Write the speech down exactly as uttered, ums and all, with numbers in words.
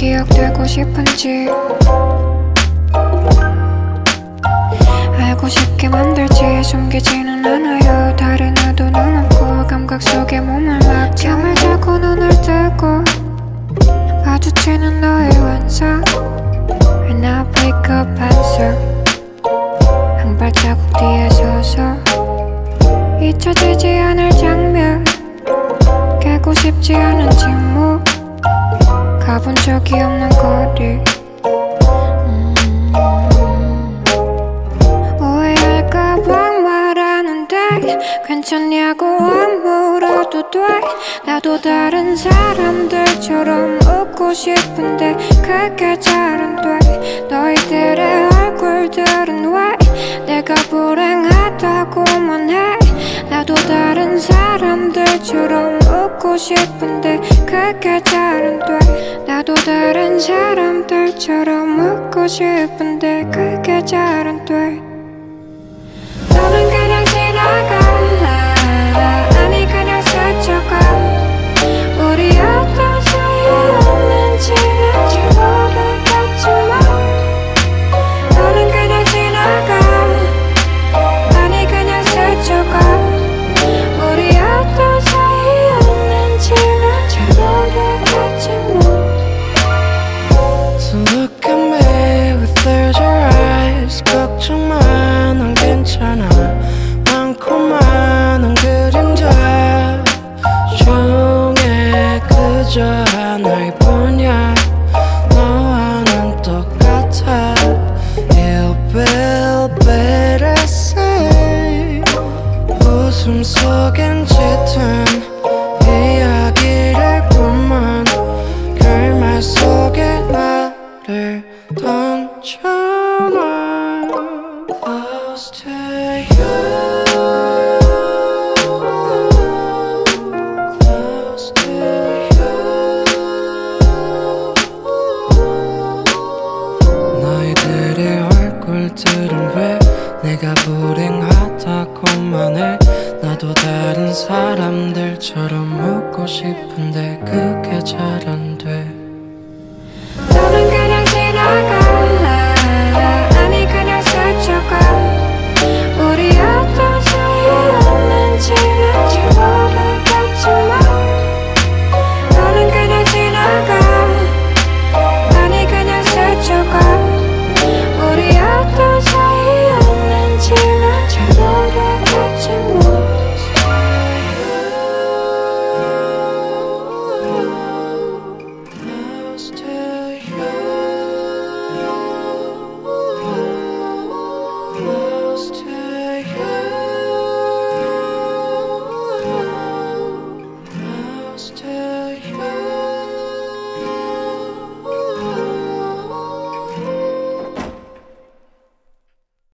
기억되고 싶은지 알고 싶게 만들지 숨기지는 않아요. 다른 의도는 없고 감각 속에 몸을 막 잠을 자고 눈을 뜨고 마주치는 너의 완성 And I wake up answer 한 발자국 뒤에 서서 잊혀지지 않을 장면 깨고 싶지 않은 침묵 가본 적이 없는 거리 음 오해할까봐 말하는데 괜찮냐고 안 물어도 돼 나도 다른 사람들처럼 웃고 싶은데 그게 잘 안 돼 너희들의 얼굴들은 왜 내가 불행하다고만 해 나도 다른 사람들처럼 웃고 싶은데 그게 잘 안 돼 나도 다른 사람들처럼 웃고 싶은데 그게 잘 안 돼 너는 그냥 지나가 아니 그냥 스쳐가 우리 어떤 사이였는지 난 잘 모르겠지만 너는 그냥 지나가 아니 그냥 스쳐가 우리 어떤 사이였는지 난 잘 모르겠지만 So look at me with close your eyes 걱정 마 난 괜찮아 많고 많은 그림자 중에 그저 하나일 뿐이야 너와 난 똑같아 It will better say 웃음 속엔 짙은 이야기를 뿐만 결말 속에 나를 던져놔 Close to you Close to you 너희들의 얼굴들은 왜 내가 불행하다고만 해 나도 다른 사람들처럼 웃고 싶은데 그게 잘 안 돼